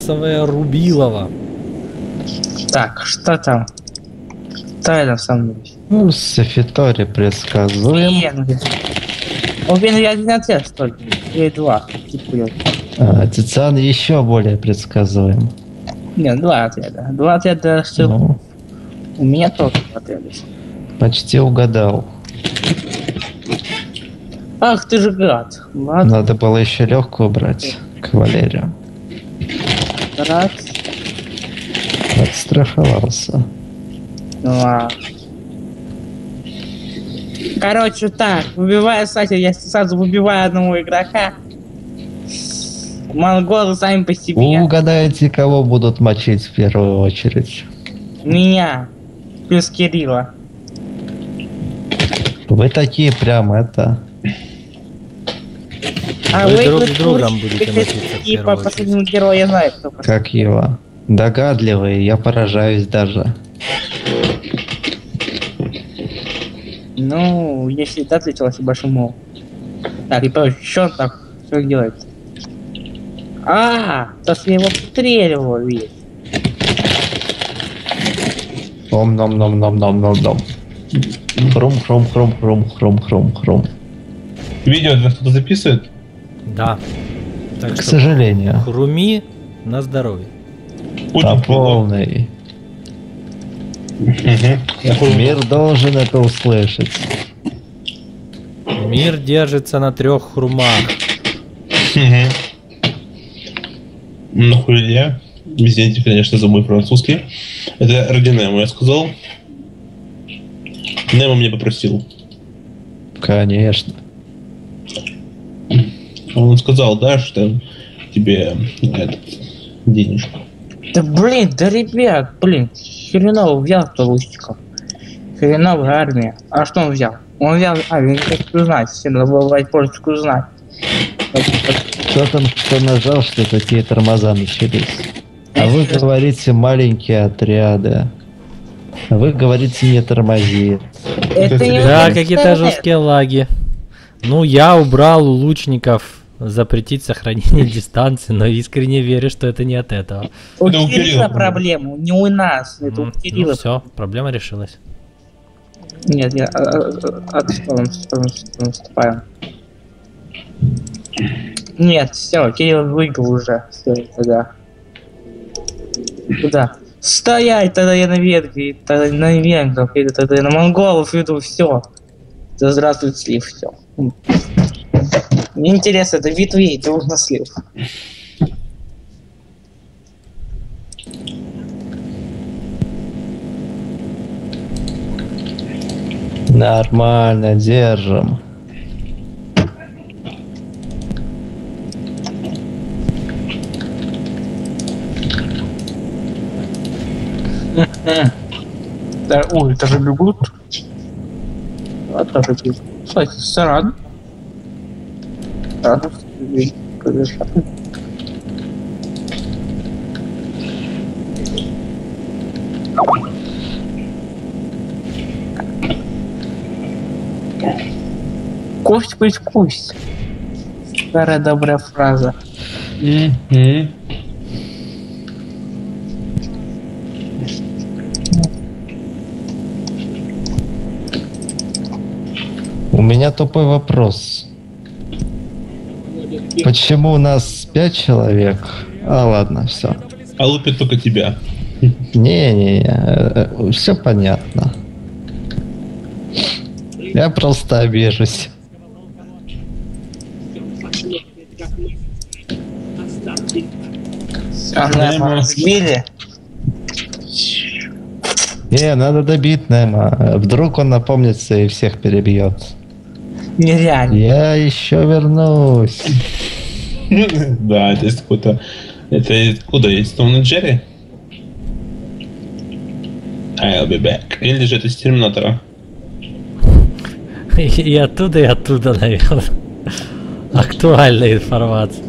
массовое рубилово. Так, что там? Что это со мной? Ну, Софитори предсказуем. Уверен, я один ответ только. Или два. Типа, Тициан еще более предсказуем. нет, два ответа. Два ответа, что Ну, у меня тоже два ответа. почти угадал. Ах ты же гад. Ладно, Надо было еще легкую брать. Кавалерию. гад. Отстраховался. Ну ладно. Короче, так, выбивая сати, я сразу выбиваю одного игрока. Монголы сами по себе. Угадайте, кого будут мочить в первую очередь. Меня. Плюс Кирилла. Вы такие прям это... Вы друг с другом будете мочиться в И первую по последнему герою я знаю, кто Как его? Догадливые, я поражаюсь даже. Ну, если ты ответилась большому. Так, и еще так, что делать? То есть я его стреливал, видишь. Ом-ном-ном-ном-ном-ном-ном. Хрум-хрум-хрум-хрум-хрум-хрум-хрум. Видео для кто-то записывает? Да. Так К что сожалению. хруми на здоровье. По полной. Мир должен это услышать. Мир держится на 3 хрумах. Нахуя? Извините, конечно, за мой французский. Это ради Немо я сказал. Немо меня попросил. Конечно. Он сказал, да, что тебе этот денежку. Да блин, да ребят, блин, хреново взял-то лучников. Хреновая армия. А что он взял? Он взял венгерскую знать, всем надо было брать польскую знать. Кто там что нажал, что такие тормоза начались? А вы говорите маленькие отряды. А вы говорите не тормози. Это не Да, интернет. какие-то жесткие лаги. Ну, я убрал у лучников запретить сохранение дистанции, но искренне верю, что это не от этого. У Это у Кирилла Кирилла проблема, не у нас, это у Ну Кирилла. все, проблема решилась. Нет, я отступаем. Нет, все, Кирилл выиграл уже. Все, тогда. Куда? Стоять, тогда я на Венгрии, тогда на венгров иду, тогда я на монголов иду, все. Да здравствует слив, все. Мне интересно, это битвы и друг на слив. Нормально, держим. Да, ой, это же бегут. А тоже бегут. Кстати, Саран. Саран. Кость быть кость. Старая добрая фраза. У меня тупой вопрос. Почему у нас 5 человек? А ладно, все. А лупит только тебя. Не-не-не, все понятно. Я просто обижусь. Она разбили. Не, надо добить Немо. Вдруг он напомнится и всех перебьет. Нереально. Я еще вернусь. Да, это есть какой-то... Это откуда? Из Том и Джерри? I'll be back. Или же это из Терминатора? И оттуда, наверное. Актуальная информация.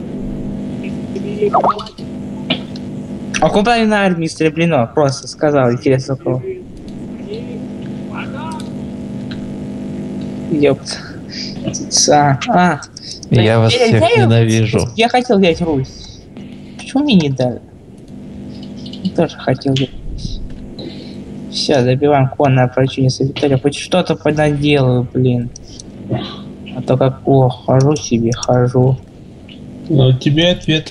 А куда на армии истреблено? Просто сказал, интересно кого. Ёпт. Я вас всех ненавижу. Я хотел взять Русь. Почему мне не дали? Я тоже хотел вернуться. Все, добиваем конное ополчение Софитория. Хоть что-то понаделаю, блин. А то как хожу себе, хожу. Ну, тебе ответ.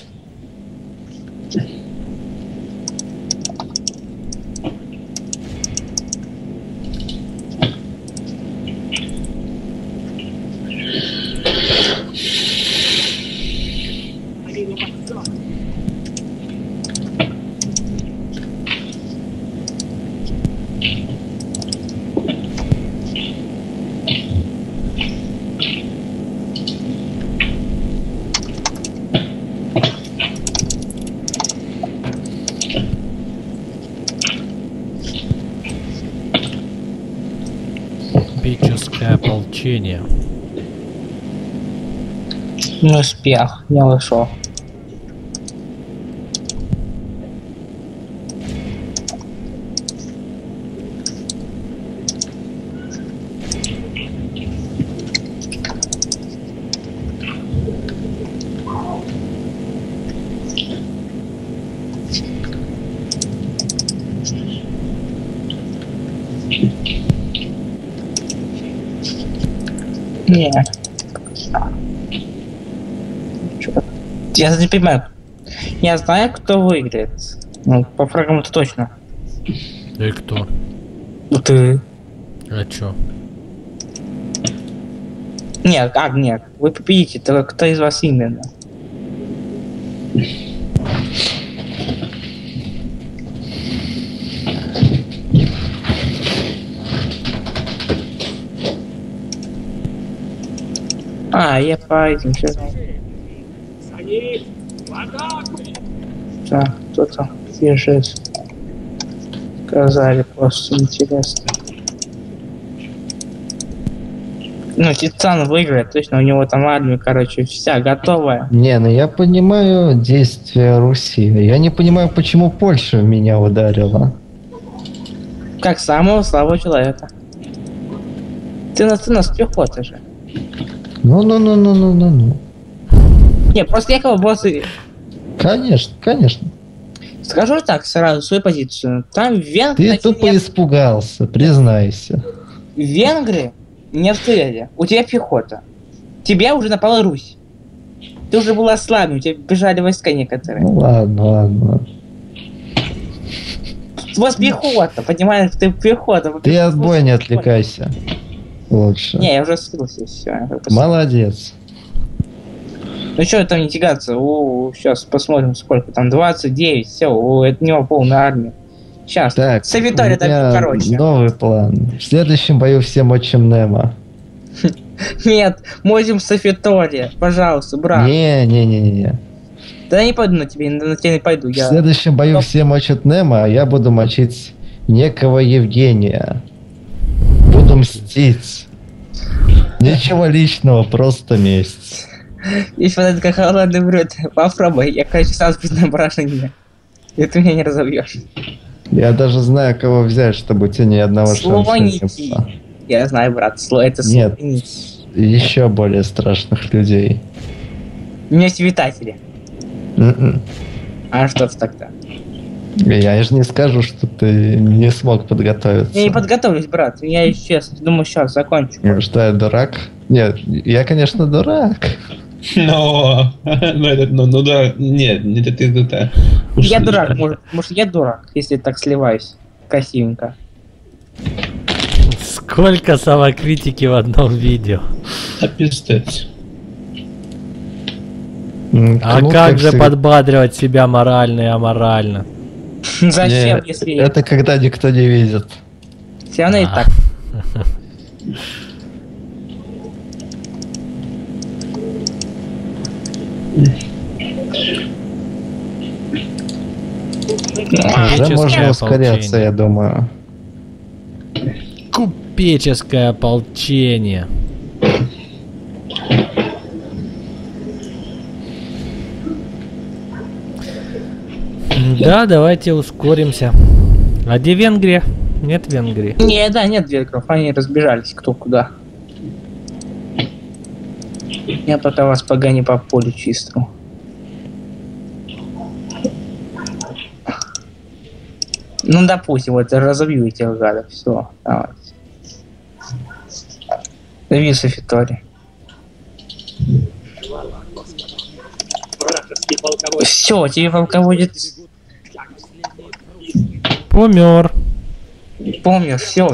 Купеческое ополчение. Не успел, не вышел. Не. Чё? Я не понимаю. Я знаю, кто выиграет. Ну, по фрагам это точно. И кто? Ну ты. А чё? Нет, нет. Вы победите, только кто из вас именно? Я по этим все знаю. Так, кто-то бежит. Сказали, просто интересно. Ну, Титан выиграет, точно, у него там армия, короче, вся готовая. Не, ну я понимаю действия Руси. Я не понимаю, почему Польша в меня ударила. Как самого слабого человека. Ты нас пехота же. Ну. Не, после якобы боссы. Конечно, конечно. Скажу так сразу свою позицию. Там венгры... Ты тупо испугался, признайся. Венгры не обстреляли. У тебя пехота. Тебя уже напала Русь. Ты уже был ослаблен, у тебя бежали войска некоторые. Ну ладно. У вас пехота, понимаешь, ты пехота. Ты от боя не отвлекайся. Лучше. Не, я уже слился, все. Молодец. Ну что там не тягаться? Сейчас посмотрим, сколько там. 29, все, это у него полная армия. Сейчас. Так, Софитория там короче. Новый план. В следующем бою все мочим Немо. Нет, мочим Софитория. Пожалуйста, брат. Не. Да я не пойду на тебя не пойду. В следующем бою все мочат Немо, а я буду мочить некого Евгения. Буду мстить. Ничего личного, просто месть. Если вот это как холодный брод, попробуй. Я, короче, сам безнабраженный. И ты меня не разобьешь. Я даже знаю, кого взять, чтобы у тебя ни одного шанса не Слоники. было. Я знаю, брат, это Нет, слоники. еще более страшных людей. У меня есть витатели. М-м. А что тогда? Я же не скажу, что ты не смог подготовиться. Я не подготовлюсь, брат. Я честно думаю, сейчас закончу. Что я дурак? Нет, я, конечно, дурак. Да, нет, это. Я дурак, может я дурак, если так сливаюсь красивенько. Сколько самокритики в одном видео. А пиздец. А Ну, как же всегда. подбадривать себя морально и аморально? Зачем, Не, если это когда никто не видит. все равно и А. так. Уже можно Купеческое ускоряться, ополчение. я думаю. Купеческое ополчение. Да, давайте ускоримся. А где Венгрия? Нет Венгрии. Нет венгров, они разбежались кто куда. Я пока вас погоню по полю чистому. Ну, допустим, вот разобью этих гадов. Все, давайте. Добился Фитори. Все, тебе полководец. Помер. Помню, все.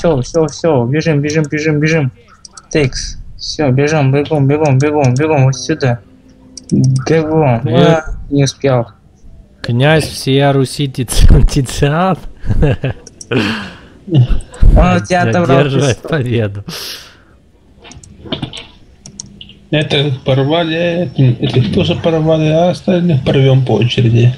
Бежим. Текс. Все, бежим, бегом, вот сюда. Бегом. Не успел. Князь всея Руси Тициан Он у тебя отобрал одерживает престол. победу. Это порвали, этих тоже порвали, а остальных порвем по очереди.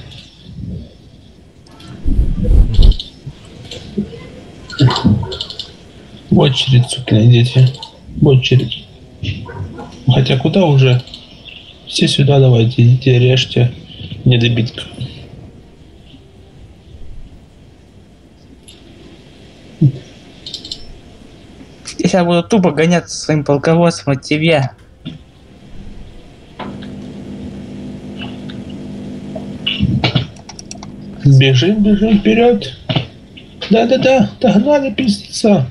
В очередь, сукины дети. В очередь. Хотя куда уже? Все сюда давайте, идите, режьте недобитков. Я сейчас буду тупо гоняться своим полководцем от тебя. Бежим вперед. Да, догнали пиздеца.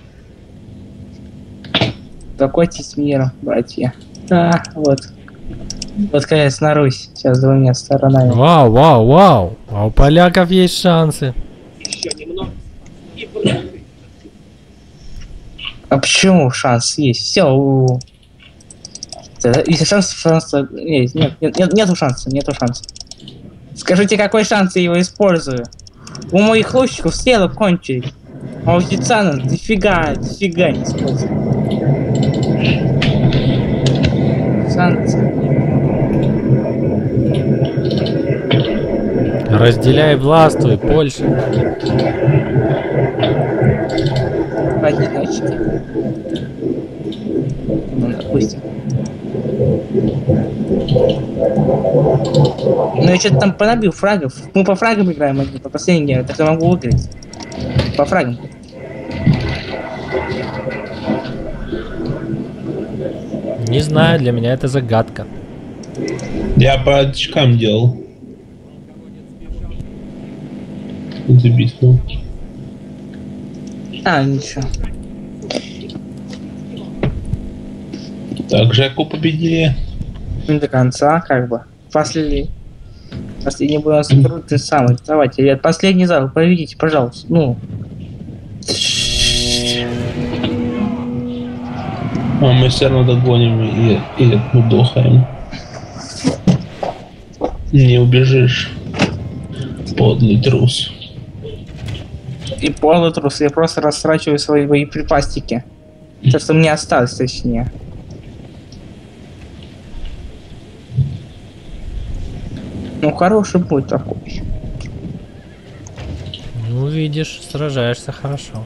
Покойтесь миром, братья. Да, вот. Вот конец на Русь. Сейчас двумя сторонами. Вау. А у поляков есть шансы. А почему шанс есть? Все. Если шанс. Нету шанса. Скажите, какой шанс я его использую? У моих лучников стрелы кончились. А у Тицана дофига не использую. Шансы. Разделяй властвуй, Польша. Одиночки. Ну, допустим. Ну я что-то там понабил фрагов. Мы по фрагам играем, а не по последней игре. Так я могу выиграть. По фрагам. Не знаю, для меня это загадка. Я по очкам делал. За битву. А, ничего. Так, Жеку победили. Не до конца, как бы. Последний бой у нас крутый самый. Давайте, ребят, последний зал, поведите, пожалуйста. Ну. А мы все равно догоним и отмудохаем. Не убежишь. Подлый трус. И полный трус, я просто растрачиваю свои боеприпастики. То, что мне осталось, точнее. Ну, хороший будет такой. Ну, видишь, сражаешься хорошо.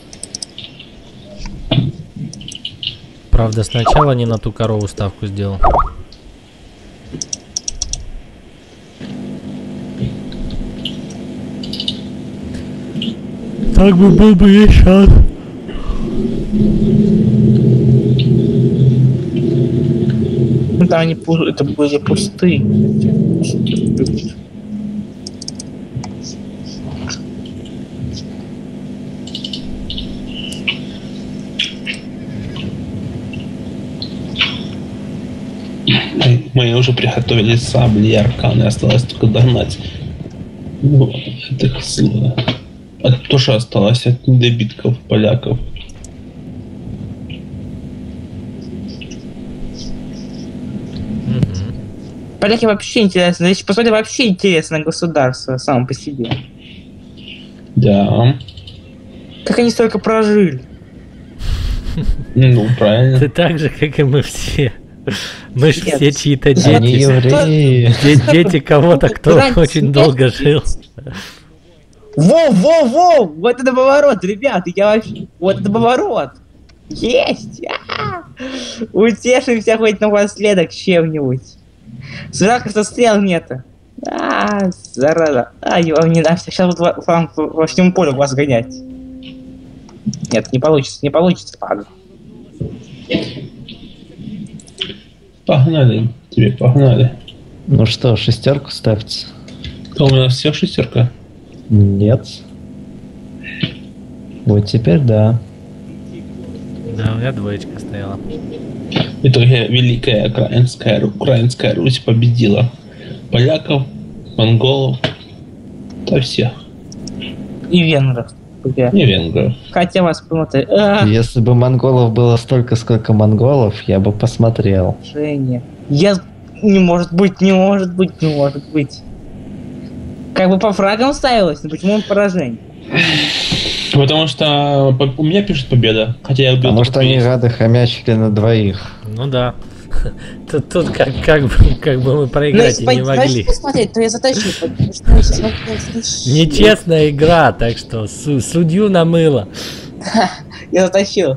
Правда, сначала не на ту корову ставку сделал. Так бы был бы весь шанс. Ну, там они это были пустые. Мы уже приготовили сабли и арканы, осталось только догнать. Ну, это сила. А то, что осталось от недобитков поляков. Поляки вообще интересно. Если посмотреть, вообще интересное государство само по себе. Да. Как они столько прожили? Ну, правильно. Ты так же, как и мы все. Мы же Нет. все чьи-то Они дети. евреи. Дети кого-то, кто очень долго жил. Во! Вот это поворот, ребят! Я вообще... Вот это поворот! Есть! Утешимся хоть напоследок чем-нибудь. Срака-то стрел нету. Зараза. Его не надо. Сейчас вот вам во всем поле вас гонять. Нет, не получится, ладно. Погнали, погнали. Ну что, шестерку ставьте? А у нас всех шестерка? Нет. Вот теперь да. Да, у меня двоечка стояла. В итоге Великая Украинская Русь победила поляков, монголов, да всех. И венгров. И венгров. Хотя вас посмотреть. Если бы монголов было столько, сколько монголов, я бы посмотрел. Женя. Не может быть, не может быть, не может быть. Как бы по фрагам ставилось, но почему он поражение? Потому что у меня пишет победа, хотя я убил. Потому что они гады хомячили на двоих. Ну да. Тут как бы мы проиграть и не могли. Посмотреть, то я затащу. Нечестная игра, так что судью намыло. Я затащил.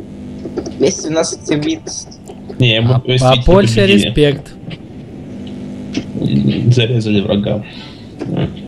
212 бит. Не, А Польша респект. Зарезали врага.